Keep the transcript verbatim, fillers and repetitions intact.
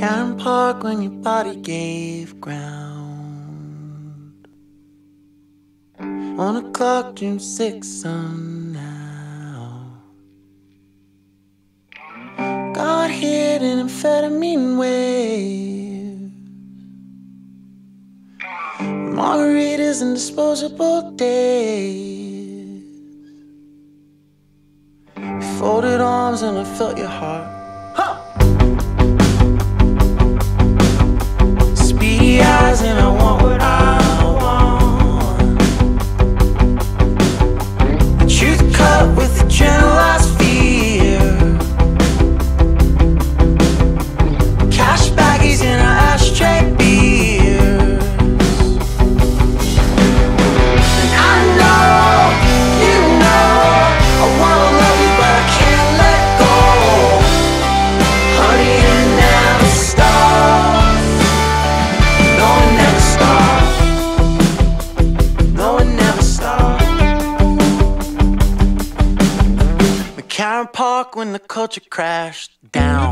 Cannon Park when your body gave ground. One o'clock, June sixth, sun now. Got hit in amphetamine waves, margaritas and disposable days. Folded arms and I felt your heart. Huh! Speedy eyes and I want what I want. The truth cut with the generalized fear. Cash baggies in our ashtray beers. And I know, you know, I wanna love you but I can't let go. Honey, it never stops. No, it never stops. No, it never stops. McCarran Park when the culture crashed down.